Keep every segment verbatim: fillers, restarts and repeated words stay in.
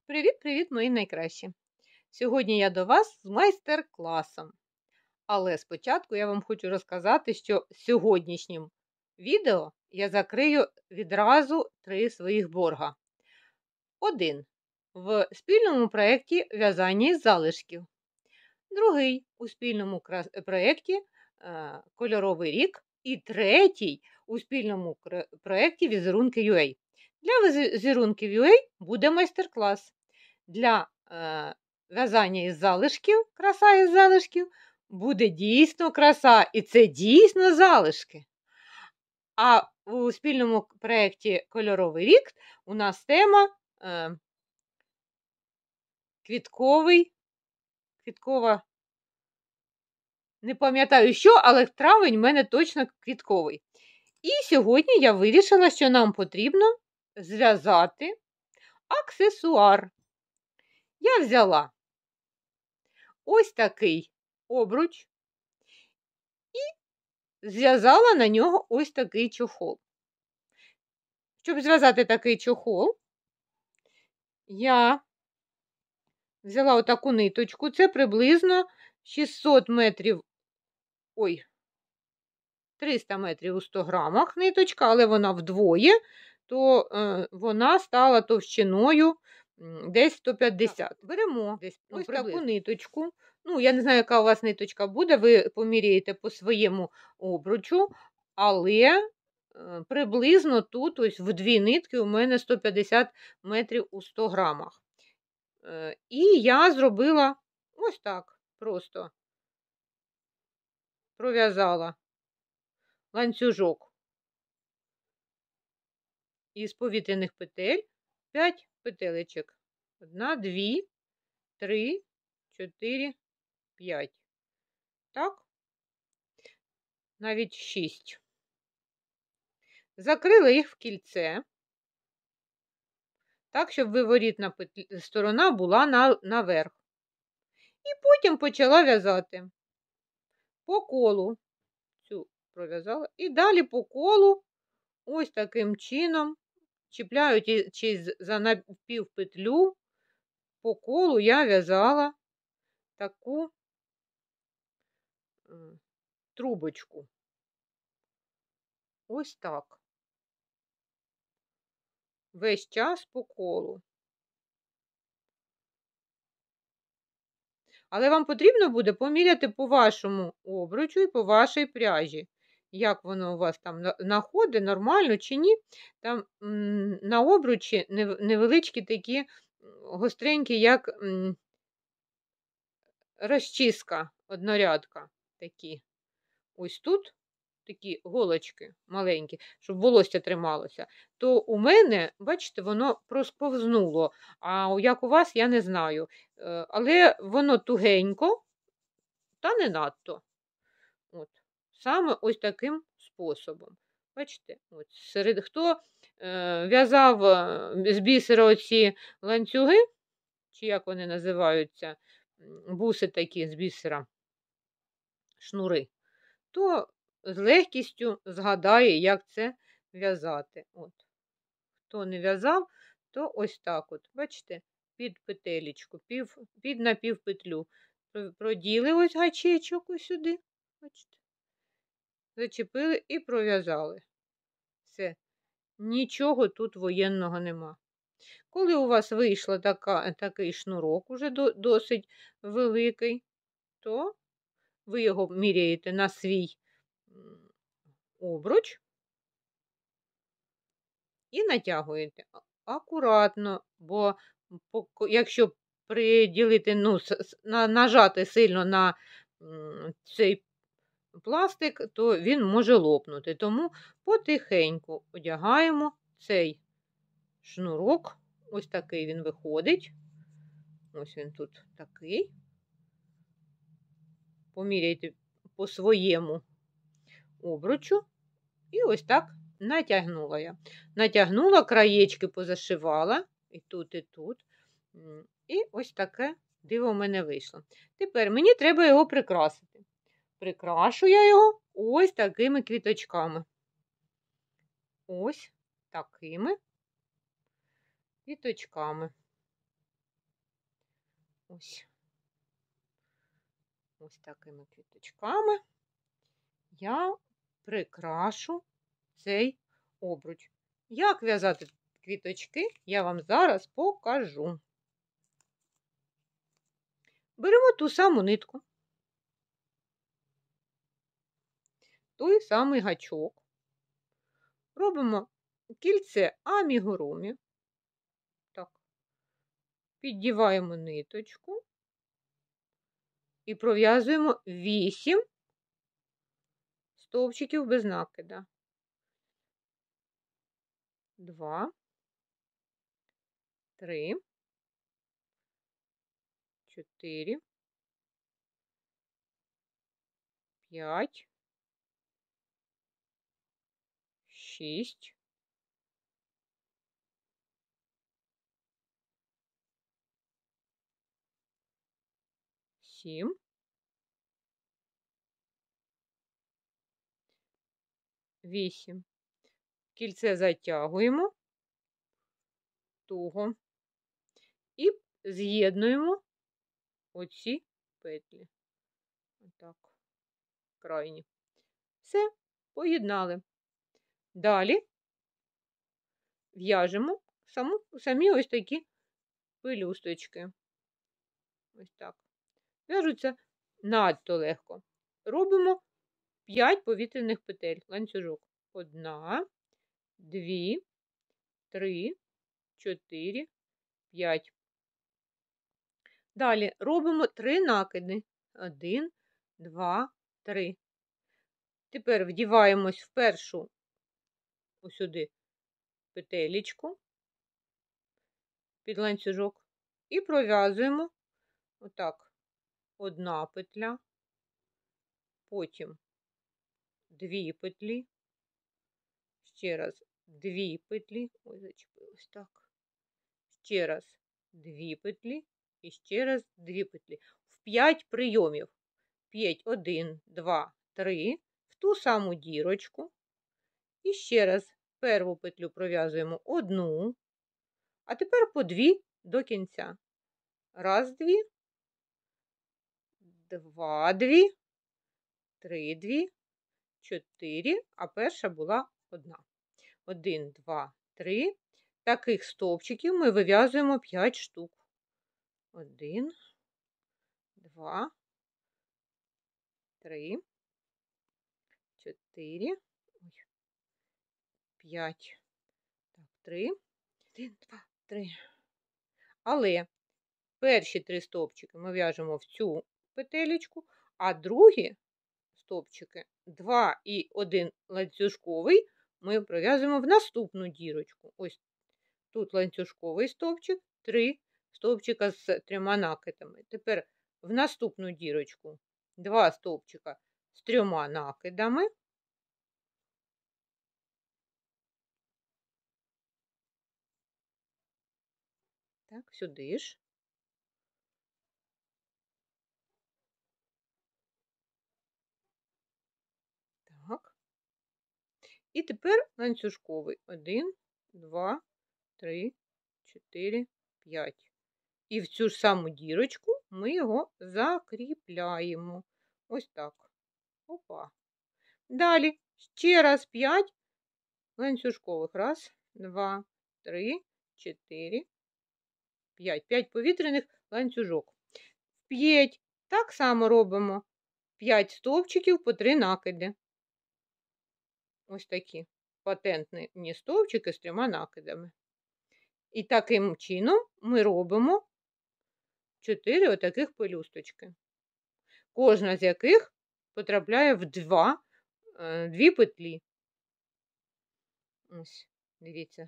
Привіт-привіт, мої найкращі! Сьогодні я до вас з майстер-класом. Але спочатку я вам хочу розказати, що сьогоднішнім відео я закрию відразу три своїх борга. Один в спільному проєкті в'язання із залишків. Другий у спільному проєкті Кольоровий рік. І третій у спільному проєкті Візерунки.ua. Для Візерунків.ua буде майстер-клас. Для е, в'язання із залишків, краса із залишків, буде дійсно краса, і це дійсно залишки. А у спільному проєкті Кольоровий рік у нас тема е, квітковий, квіткова, не пам'ятаю що, але травень в мене точно квітковий. І сьогодні я вирішила, що нам потрібно зв'язати аксесуар. Я взяла ось такий обруч і зв'язала на нього ось такий чохол. Щоб зв'язати такий чохол, я взяла отаку ниточку, це приблизно шістсот метрів, ой, триста метрів у сто грамах ниточка, але вона вдвоє, то е, вона стала товщиною десь сто п'ятдесят. Беремо десь ну, ось таку ниточку. Ну, я не знаю, яка у вас ниточка буде, ви поміряєте по своєму обручу, але е, приблизно тут ось в дві нитки у мене сто п'ятдесят метрів у сто грамах. Е, і я зробила ось так просто пров'язала ланцюжок із повітряних петель, п'ять петелечок. Одна, дві, три, чотири, п'ять. Так? Навіть шість. Закрила їх в кільце, так, щоб виворітна сторона була на, наверх. І потім почала в'язати по колу. Цю пров'язала. І далі по колу, ось таким чином, чіпляючи за напівпетлю, по колу я в'язала таку трубочку. Ось так. Весь час по колу. Але вам потрібно буде поміряти по вашому обручу і по вашій пряжі. Як воно у вас там находить, нормально чи ні. Там м, на обручі невеличкі такі гостренькі, як м, розчіска, однорядка. Такі. Ось тут такі голочки маленькі, щоб волосся трималося, то у мене, бачите, воно просковзнуло, а як у вас, я не знаю. Але воно тугенько, та не надто. От. Саме ось таким способом. Бачите, от, серед хто е, в'язав з бісера оці ланцюги, чи як вони називаються, буси такі з бісера, шнури, то з легкістю згадає, як це в'язати. От. Хто не в'язав, то ось так от, бачите, під петелечку, пів, під напівпетлю. Проділи ось гачечок ось сюди, бачите, зачепили і пров'язали. Все, нічого тут воєнного нема. Коли у вас вийшла така, такий шнурок, уже до, досить великий, то ви його міряєте на свій обруч і натягуєте акуратно, бо якщо приділити, ну, нажати сильно на цей пластик, то він може лопнути. Тому потихеньку одягаємо цей шнурок. Ось такий він виходить. Ось він тут такий. Поміряйте по своєму обручу. І ось так натягнула я. Натягнула, краєчки позашивала. І тут, і тут. І ось таке диво в мене вийшло. Тепер мені треба його прикрасити. Прикрашу я його ось такими квіточками. Ось такими квіточками. Ось. Ось такими квіточками я прикрашу цей обруч. Як в'язати квіточки, я вам зараз покажу. Беремо ту саму нитку, той самий гачок, робимо кільце амігурумі, так, піддіваємо ниточку і пров'язуємо вісім стовпчиків без накида. Два, три, чотири, п'ять, шість, сім, вісім. Кільце затягуємо туго і з'єднуємо оці петлі. Отак, крайні. Все, поєднали. Далі в'яжемо самі ось такі пелюсточки. Ось так. В'яжуться надто легко. Робимо п'ять повітряних петель, ланцюжок. Одна, дві, три, чотири, п'ять. Далі робимо три накиди. Один, два, три. Тепер вдіваємось в першу ось сюди петелечку під ланцюжок і пров'язуємо отак. Одна петля, потім дві петлі, ще раз дві петлі, ой, зачепилось так, ще раз дві петлі і ще раз дві петлі. В п'ять прийомів. п'ять, один, два, три, в ту саму дірочку. І ще раз першу петлю пров'язуємо одну, а тепер по дві до кінця. Раз, дві, два, дві, три, дві, чотири, а перша була одна. Один, два, три. Таких стовпчиків ми вив'язуємо п'ять штук. Один, два, три, чотири, п'ять. Так, три, один, два, три. Але перші три стовпчики ми в'яжемо в цю петелечку, а другі стовпчики, два і один ланцюжковий, ми пров'язуємо в наступну дірочку. Ось тут ланцюжковий стовпчик, три стовпчика з трьома накидами. Тепер в наступну дірочку два стовпчика з трьома накидами. Так, сюди ж. Так. І тепер ланцюжковий. Один, два, три, чотири, п'ять. І в цю ж саму дірочку ми його закріпляємо. Ось так. Опа. Далі ще раз п'ять ланцюжкових. Раз, два, три, чотири, п'ять. п'ять повітряних ланцюжок. В п'ять так само робимо п'ять стовпчиків по три накиди. Ось такі патентні стовпчики з трьома накидами. І таким чином ми робимо чотири отаких пелюсточки, кожна з яких потрапляє в два, дві петлі. Ось, дивіться.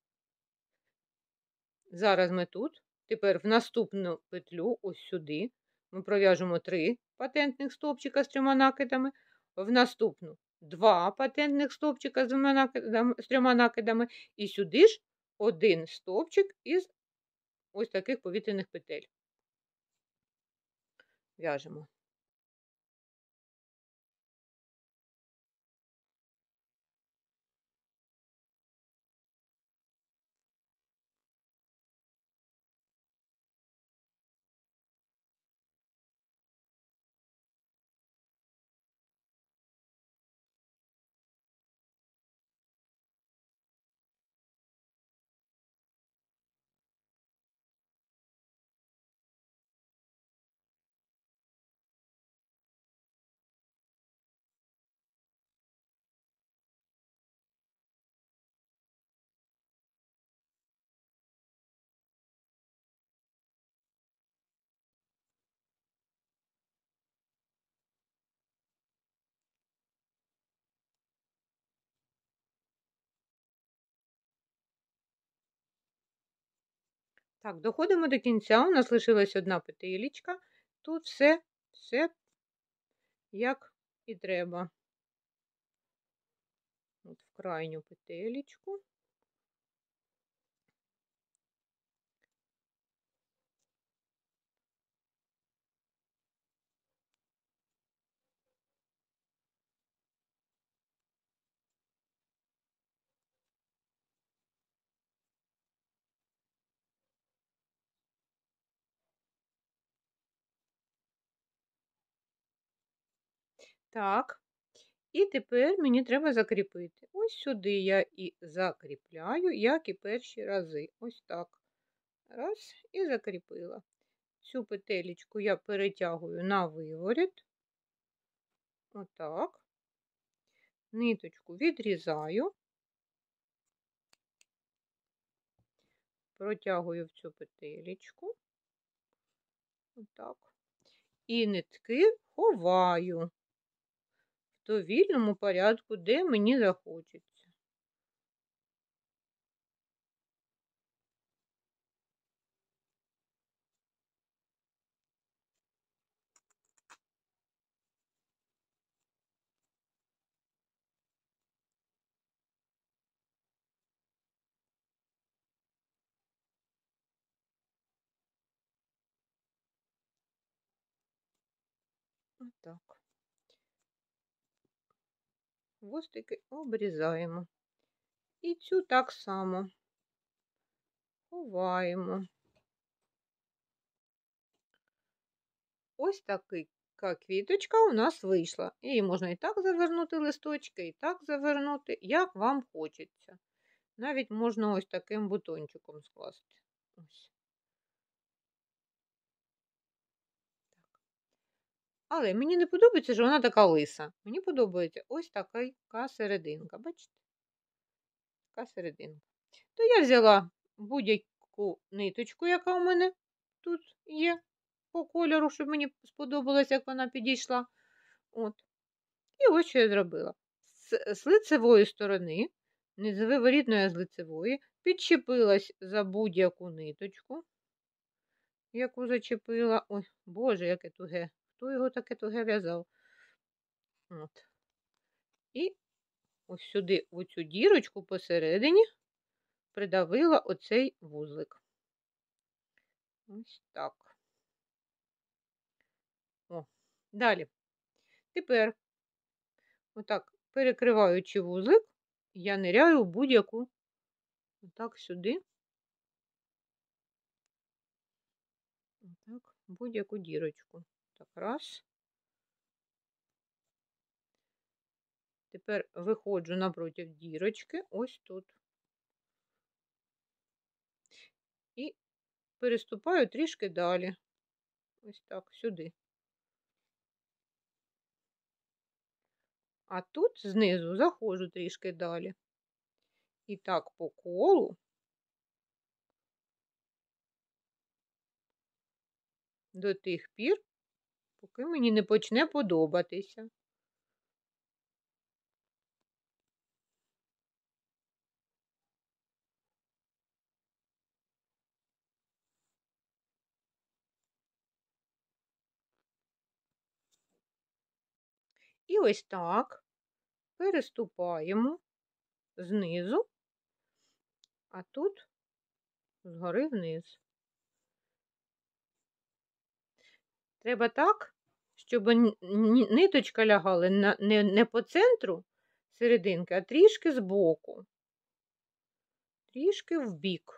Зараз ми тут, тепер в наступну петлю, ось сюди, ми пров'яжемо три патентних стовпчика з трьома накидами, в наступну два патентних стовпчика з, двома накидами, з трьома накидами, і сюди ж один стовпчик із ось таких повітряних петель. В'яжемо. Так, доходимо до кінця. У нас лишилась одна петелечка. Тут все, все як і треба. От в крайню петелечку. Так, і тепер мені треба закріпити. Ось сюди я і закріпляю, як і перші рази. Ось так. Раз, і закріпила. Цю петелечку я перетягую на виворіт. Отак. Ниточку відрізаю, протягую в цю петелечку. Отак. І нитки ховаю в довільному порядку, де мені захочеться. Отак. Хвостики обрізаємо. І цю так само ховаємо. Ось така квіточка у нас вийшла. Її можна і так завернути листочки, і так завернути, як вам хочеться. Навіть можна ось таким бутончиком скласти. Ось. Так. Але мені не подобається, що вона така лиса. Мені подобається ось така серединка. Бачите? Така серединка. То я взяла будь-яку ниточку, яка у мене тут є по кольору, щоб мені сподобалось, як вона підійшла. От. І ось що я зробила. З, з лицевої сторони, не з виворітної, а з лицевої, підчепилась за будь-яку ниточку, яку зачепила. Ой, боже, яке туге. Хто його таке туге в'язав? От. І ось сюди, в цю дірочку посередині, придавила оцей вузлик. Ось так. О, далі. Тепер, отак, перекриваючи вузлик, я ниряю в будь-яку, отак сюди, отак, будь-яку дірочку. Так, раз. Тепер виходжу напроти дірочки, ось тут. І переступаю трішки далі. Ось так, сюди. А тут знизу заходжу трішки далі. І так по колу до тих пір, поки мені не почне подобатися. І ось так переступаємо знизу, а тут згори вниз. Треба так, щоб ниточка лягала не, не по центру серединки, а трішки збоку, трішки вбік.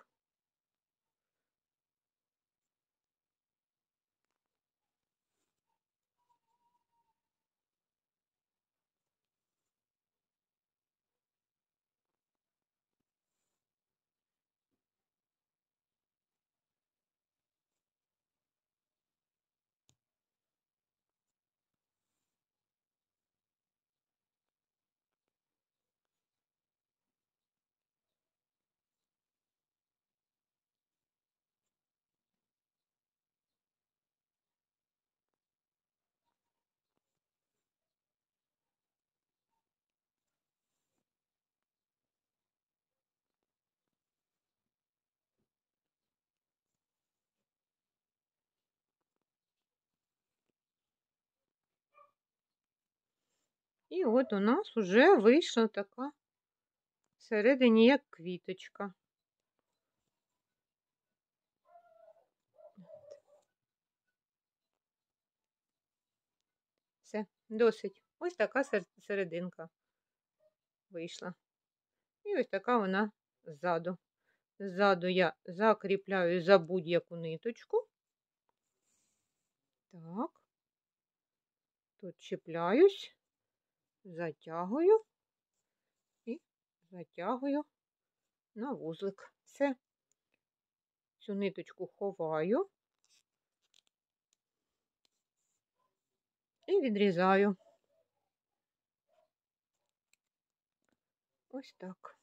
І от у нас вже вийшла така всередині як квіточка. Все, досить. Ось така серединка вийшла. І ось така вона ззаду. Ззаду я закріпляю за будь-яку ниточку. Так. Тут чіпляюсь, затягую і затягую на вузлик. Все. Цю ниточку ховаю і відрізаю. Ось так.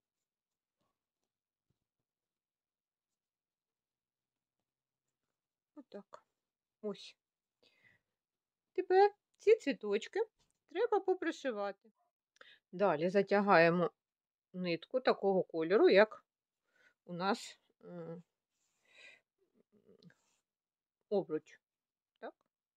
Отак. Ось. Тепер ці цвіточки треба попришивати. Далі затягаємо нитку такого кольору, як у нас обруч. Так?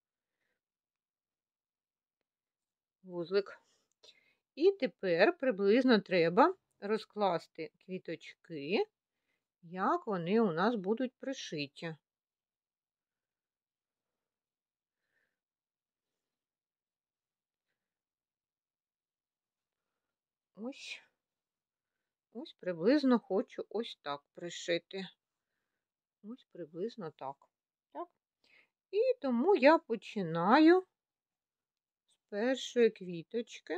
Вузлик. І тепер приблизно треба розкласти квіточки, як вони у нас будуть пришиті. Ось, ось приблизно хочу ось так пришити. Ось приблизно так. Так? І тому я починаю з першої квіточки.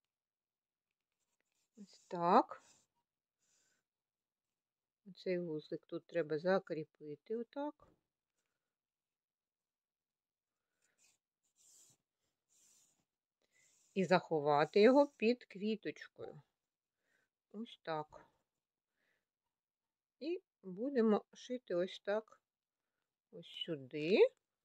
Ось так. Цей вузлик тут треба закріпити отак. І заховати його під квіточкою. Ось так. І будемо шити ось так, ось сюди.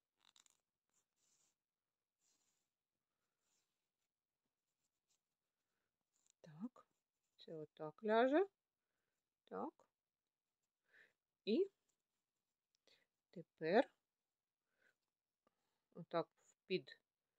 Так, це отак ляже. Так. І тепер отак під,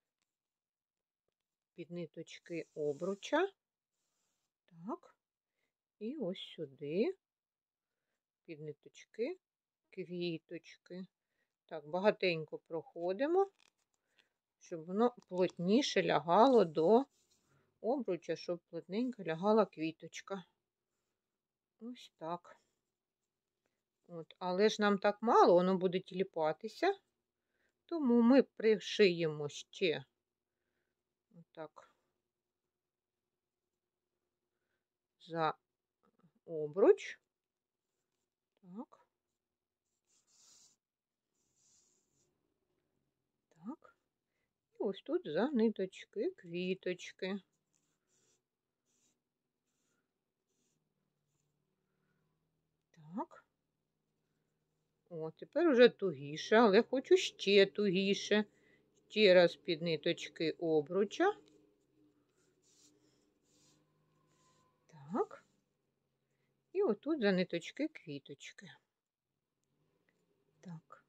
під ниточки обруча. Так. І ось сюди під ниточки квіточки. Так, багатенько проходимо, щоб воно плотніше лягало до обруча, щоб плотненько лягала квіточка. Ось так. От, але ж нам так мало, воно буде тіліпатися, тому ми пришиємо ще отак за обруч. Так. Так. І ось тут за ниточки квіточки. Так. О, тепер уже тугіше, але хочу ще тугіше. Ще раз під ниточки обруча. Так. І отут за ниточки квіточки. Так.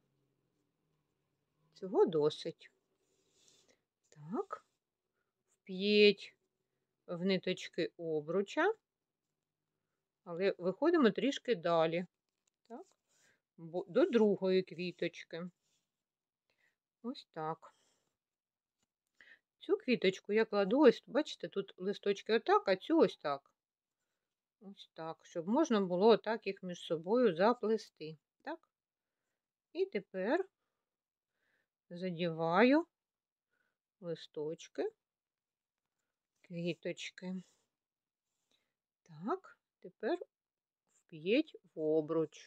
Цього досить. Так. Вп'єть в ниточки обруча, але виходимо трішки далі. Так. До другої квіточки. Ось так. Цю квіточку я кладу ось, бачите, тут листочки отак, а цю ось так. Ось так, щоб можна було отак їх між собою заплести. Так? І тепер задіваю листочки, квіточки. Так, тепер вп'єть в обруч.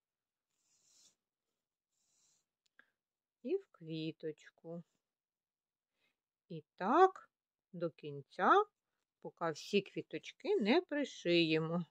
І в квіточку. І так до кінця, поки всі квіточки не пришиємо.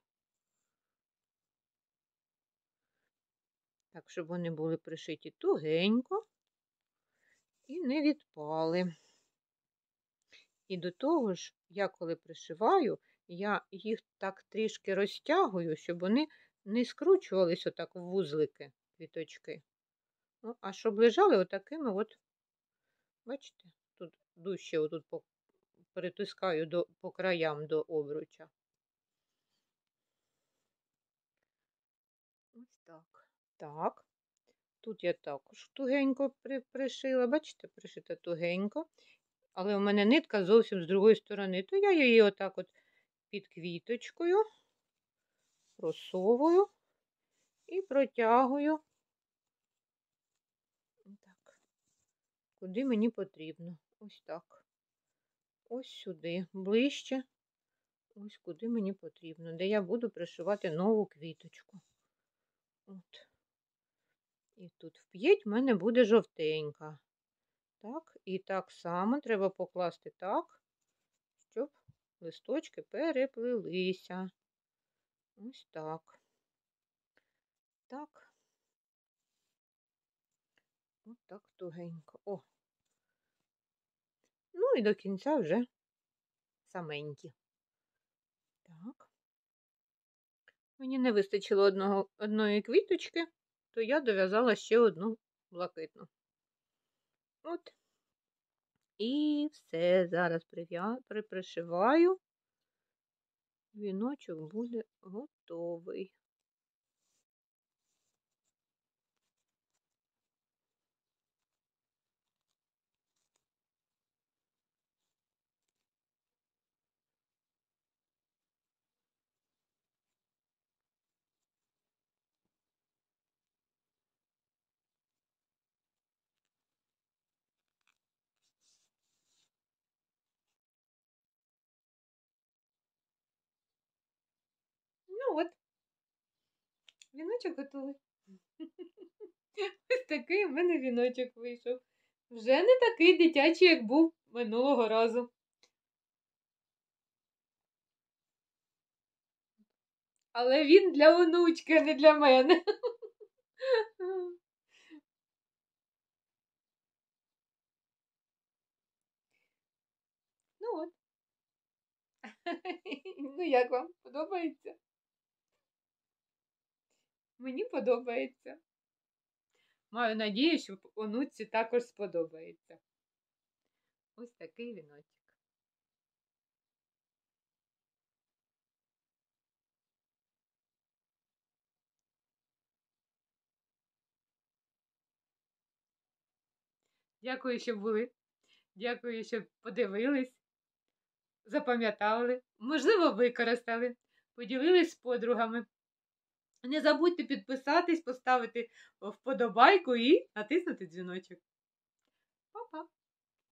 Так, щоб вони були пришиті тугенько і не відпали. І до того ж, я коли пришиваю, я їх так трішки розтягую, щоб вони не скручувались отак в вузлики квіточки. Ну, а щоб лежали отакими от, бачите, тут дужче отут притискаю до, по краям до обруча. Ось так. Так. Тут я також тугенько при, пришила. Бачите, пришита тугенько. Але у мене нитка зовсім з другої сторони, то я її отак от під квіточкою просовую і протягую. Так. Куди мені потрібно. Ось так. Ось сюди, ближче. Ось куди мені потрібно, де я буду пришивати нову квіточку. От. І тут вп'єть в мене буде жовтенька. Так, і так само треба покласти так, щоб листочки переплилися. Ось так. Так. Ось так тугенько. О. Ну і до кінця вже саменькі. Так. Мені не вистачило одного, одної квіточки, то я дов'язала ще одну блакитну. От. І все, зараз пришиваю. Віночок буде готовий. Ну от, віночок готовий. Ось такий у мене віночок вийшов. Вже не такий дитячий, як був минулого разу. Але він для онучки, а не для мене. Ну от. Ну як вам? Подобається? Мені подобається. Маю надію, що онуці також сподобається. Ось такий віночок. Дякую, що були. Дякую, що подивились, запам'ятали, можливо, використали, поділились з подругами. Не забудьте підписатись, поставити вподобайку і натиснути дзвіночок.